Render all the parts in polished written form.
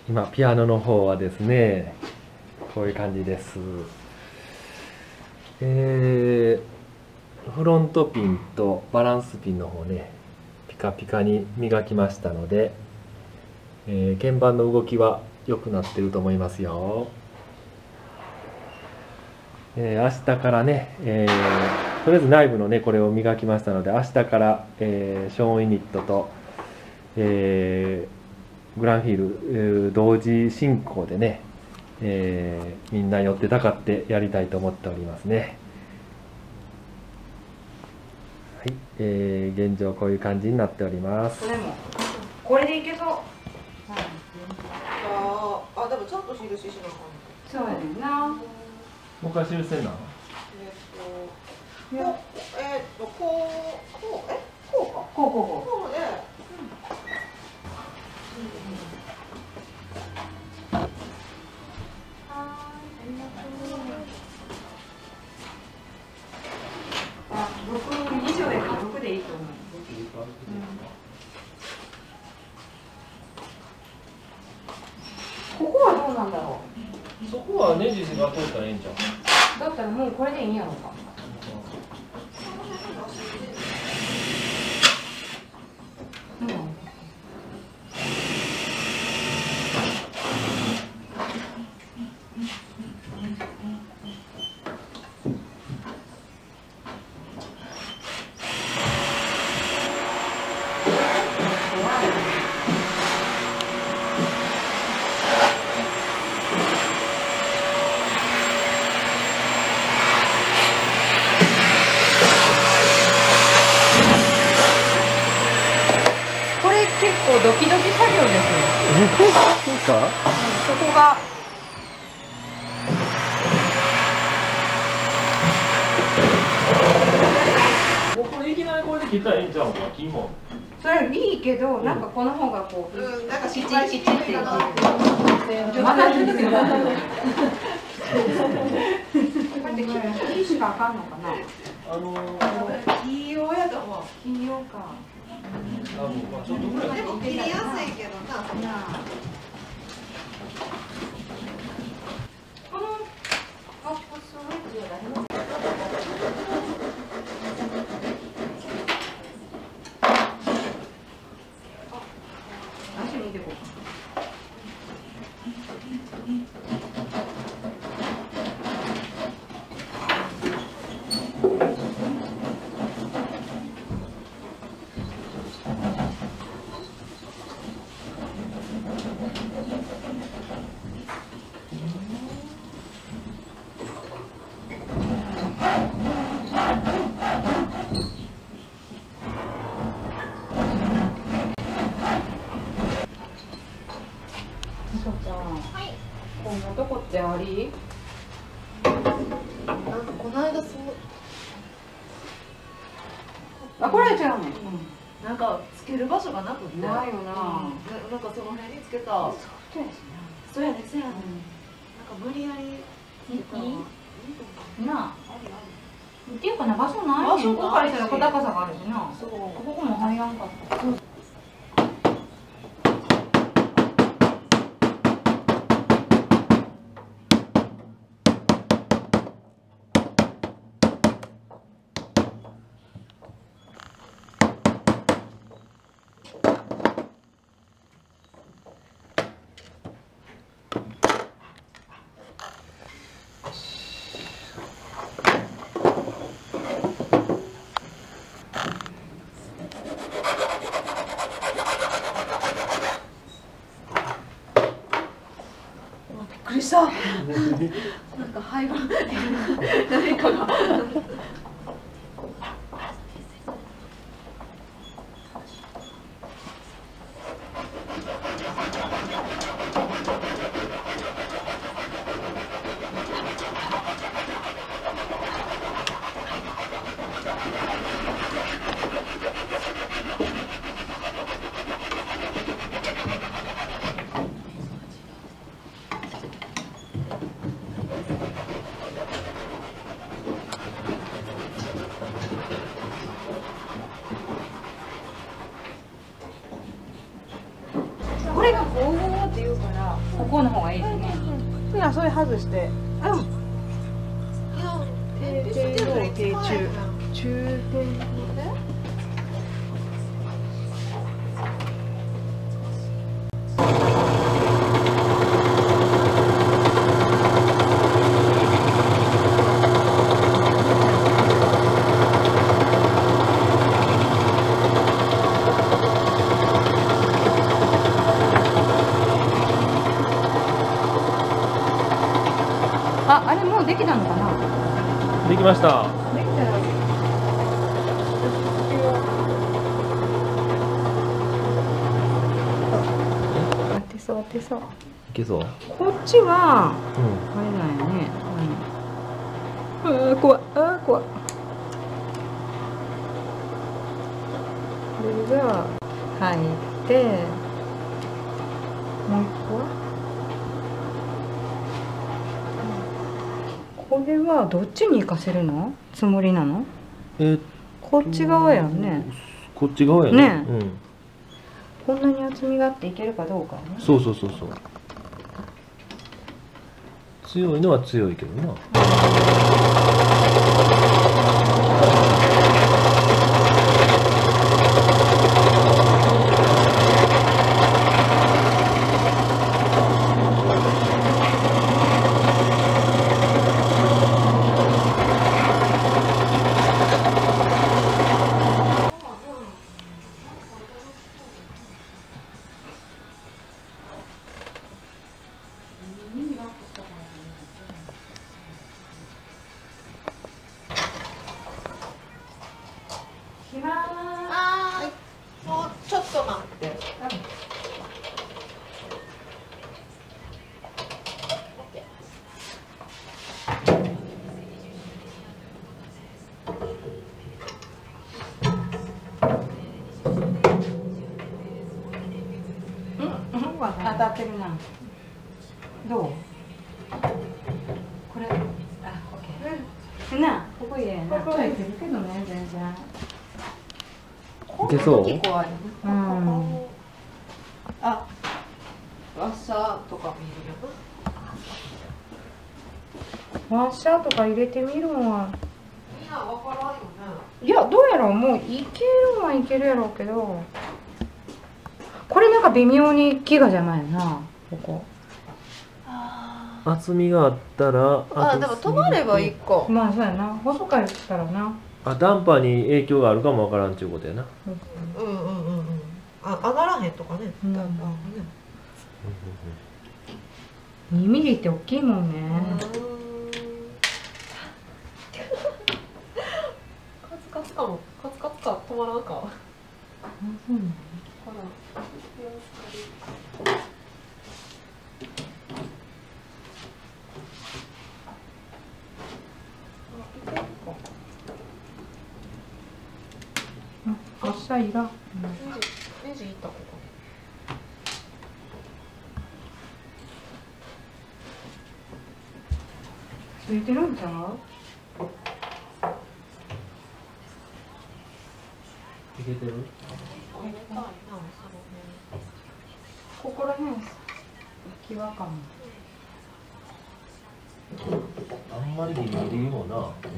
今ピアノの方はですね、こういう感じです。フロントピンとバランスピンの方ね、ピカピカに磨きましたので、鍵盤の動きは良くなってると思いますよ。明日からね、とりあえず内部のねこれを磨きましたので、明日から、ショーンユニットと、グランフィール、同時進行でね、みんな寄ってたかってやりたいと思っておりますね。はい、現状こういう感じになっております。 これでいけそう。 でもちょっと印しなかった。 そうやねんな。 もう一回修正なの？ こうか。こうで。 6以上やから6でいいと思う。ここはどうなんだろそこはネジが通ったらいいんじゃん。 う。だったらもうこれでいいんやろうか。ドキドキ作業ですよ。 そうか？ そこが。 これいきなりこれで切ったらいいんちゃうか？金も。 それいいけど、なんかこの方がこう、 なんかピチピチっていう。 まだいいですよ。 こうやって切しかあかんのかな。 器用やと思う。 器用か。 ちょっとぐらい。 でも切りやすいけどな。 このアップスウェッジは誰の？足見てこうか。こんなとこってあり？ なんかこの間そう。 あ、これは違うの。 なんかつける場所がなくて。 ないよな。 なんかその辺につけた。そうやね、そうやね。なんか無理やり。 なあ。っていうかな、場所ない。ここ借りたら小高さがあるしな。そう。ここも入らんかった。 びっくりした。なんか灰が誰かが。これがゴーゴーって言うからここの方がいいですね。 いや、それ外して。低中低あ、あれもうできたのかな。 できました。 できたら。当てそう当てそう。 いけそう。 こっちはうん。 あれなんやね。ああ怖い、ああ怖い。これが入って、もう一個は。これはどっちに行かせるのつもりなの？こっち側やんね。 こっち側やね。 ねえうん。 こんなに厚みがあっていけるかどうかね。 そうそうそうそう。強いのは強いけどな。 もうちょっと待って。 当たってるな。どう？これ、あ、オッケー。な、ここいいやな。ここいけるけどね、全然。 いけそう？ 怖い。 うん。 あ、朝とか見るよ。 ワッシャーとか入れてみるわ。 みんなわからんよね。 いや、どうやろう、もういけるはいけるやろうけど。これなんか微妙に木が邪魔やな、ここ。 厚みがあったら。 でも止まればいいか。 まあ、そうやな、細かったらな。 ダンパーに影響があるかもわからんちゅうことやな。 うんうんうんうん。上がらへんとかね。 うん、 ね。 2ミリって大きいもんね。 カツカツかも。カツカツか止まらんか。 あ、そうなの。 ほら。 ワッシャーいらん。 ネジいったここ。 ついてるんちゃう？ いけてる？ ここら辺浮き輪かも。 あんまりギリギリもな。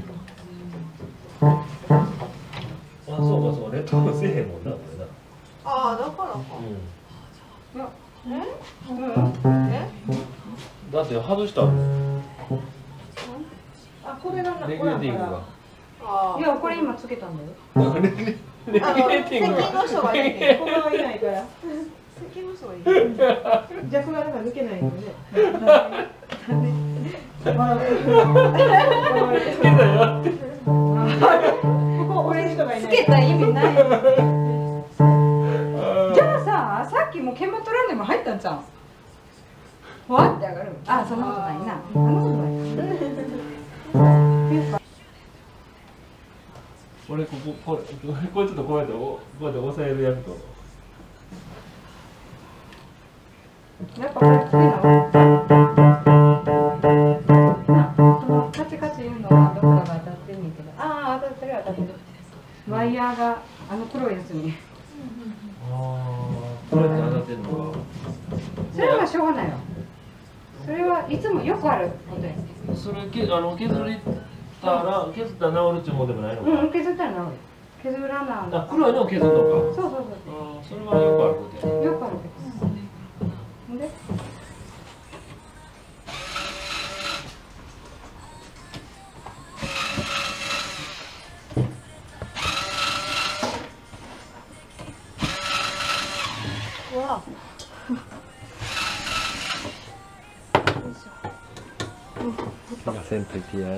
そうかそう、レッドせえへんもんな、これな。 だからか。 いや、 だって外したもん。 これがレギュレーティングが。 いや、これ今つけたんだよ。 レギュレーティングが。 席の人がいいね。ここはいないから。席の人がいい。弱がだから抜けないのね。つけた意味ない。 じゃあさ、さっきも鍵盤取らんでも入ったんじゃん。ふわって上がる。あ、そんなことないな。そんなことない。 俺これちょっとこうやって押さえるやつと。 やっぱこれつけな。そのカチカチいうのはどこかが当たってんねんけど。当たってる当たってる。ワイヤーが黒いやつに。 これって当たってんのか。 それはしょうがないよ。 はいつもよくあることやね。 それ削ったら治るっちゅうもんでもないのか。 うん、削ったら治る。削らな。 あ、黒いのを削るのか。 そうそうそれはよくあることや。 そう。よくあるけど。で。 うわ。 火がせんといてや。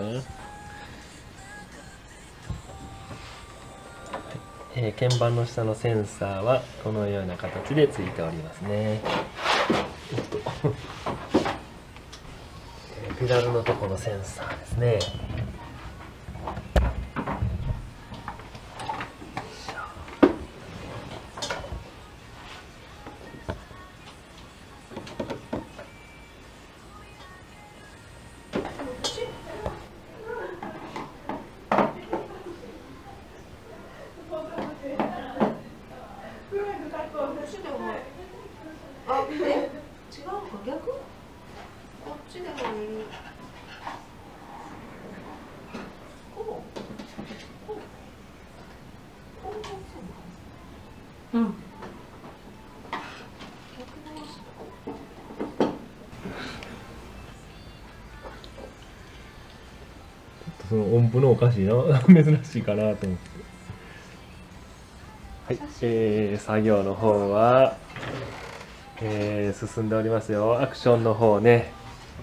鍵盤の下のセンサーはこのような形でついておりますね。ペダルのとこのセンサーですね。 あ、違うか、逆？こっちでもいる。 うん。 その音符のおかしいな珍しいかなと思って。はい、作業の方は、進んでおりますよ。アクションの方ね、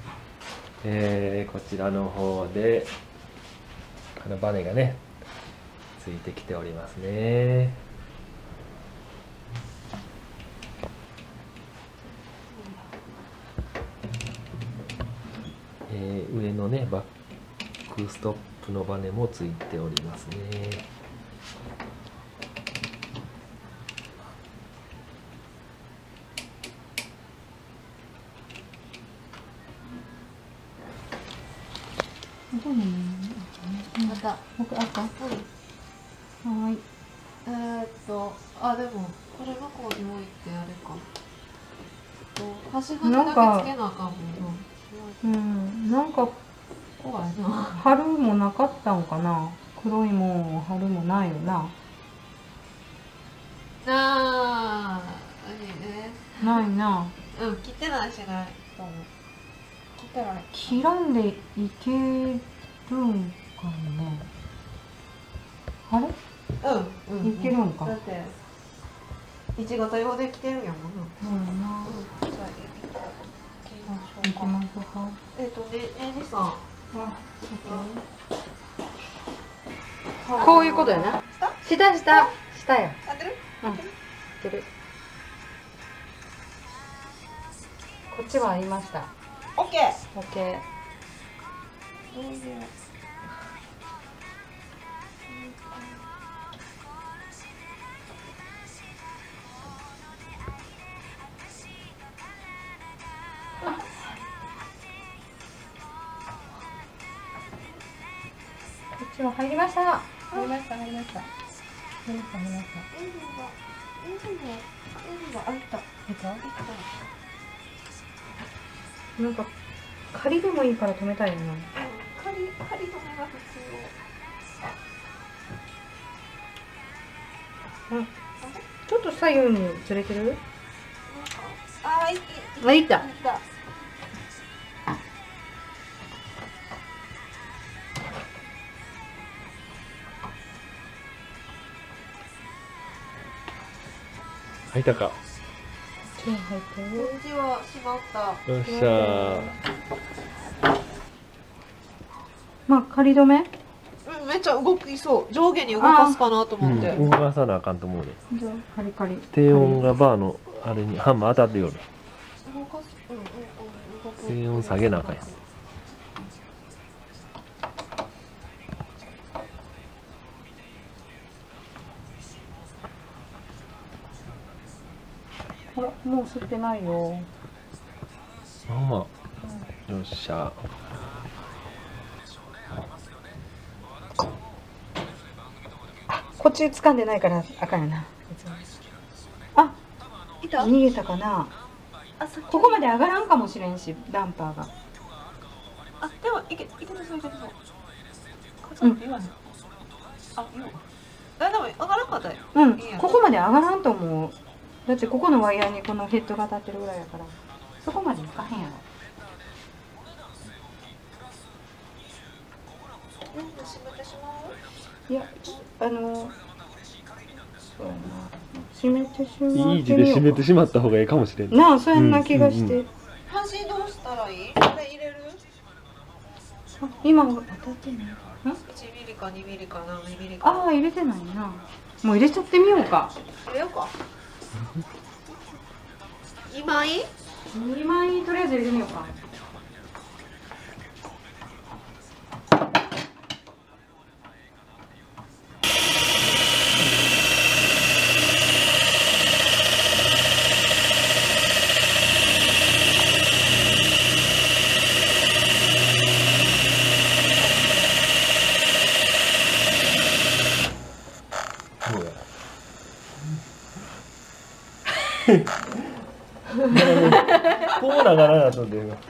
こちらの方でこのバネがねついてきておりますね。上のねバックストップのバネもついておりますね。 また。 僕あった。はい。 あ、でもこれ向こうに置いてあれか。端々だけつけなあかんもんな。 うん、なんか怖いな。 貼るもなかったんかな。黒いもんを貼るもないよな。ないな。 うん、切ってないしないと思う。切ってない。 切らんでいけるんかね。あれ？ うん、 いけるんか。 だっていちごと用で来てるやんもんな。 うんな。 じゃあ行きましょうか。 リさん。 こういうことやな。下や。 合ってる？ うん。出る。こっちはありました。 オッケー。 オッケー。こっちは入りました。入りました。 エンジンが開いた。 なんか仮でもいいから止めたいよな。 仮止めが普通。 ちょっと左右にずれてる？ あ、 いった。 開いたか。 こっちは入ってる。 こっちは閉まった。 よっしゃー。 まあ仮止め？ めっちゃ動きそう。上下に動かすかなと思って。 動かさなあかんと思うで。 じゃあカリカリ。 低音がバーのあれにハンマー当たってよる。 動かす。動く。 低音下げなあかんやん。 ほら、もう吸ってないよ。 まあまあ。よっしゃ。 こっち掴んでないからあかんやな。あ、 いた？ 逃げたかな。 あ、そっち。 ここまで上がらんかもしれんし、ダンパーが。 あ、でもいけそういけそう。カチャって言わない。あ、言おう。でも上がらんかったよ。 うん、ここまで上がらんと思う。だってここのワイヤーにこのヘッドが当たってるぐらいやから、そこまでいかへんやろ。 閉めてしまう？ いや、そうやな。閉めてしまってみようか。 いい字で閉めてしまった方がいいかもしれん。 なあ、そんな気がして。 端どうしたらいい？これ入れる？ 今当たってない。 1ミリか2ミリか何ミリか。 ああ、入れてないな。もう入れちゃってみようか。 入れようか。2枚 2枚とりあえず入れてみようか。 そうや。こうながらなとんで今。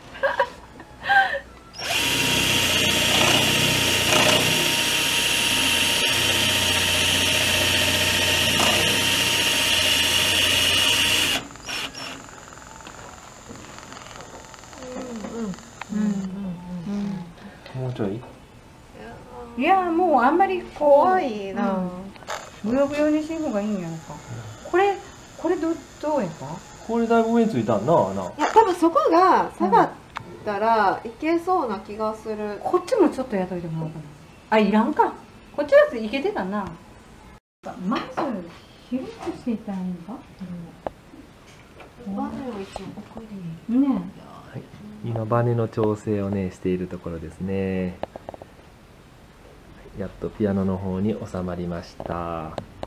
もうちょい。 いや、もうあんまり怖いな。 ブヨブヨにしん方がいいんやろか。これどうやった？ これだいぶ上についたんな、穴。 いや、多分そこが下がったらいけそうな気がする。 こっちもちょっとやっといてもらおうかな。あ、いらんか。こっちはいけてたな。まず広くしていたらいいのか。 バネを一応奥に。 ね。 はい、今バネの調整をねしているところですね。やっとピアノの方に収まりました。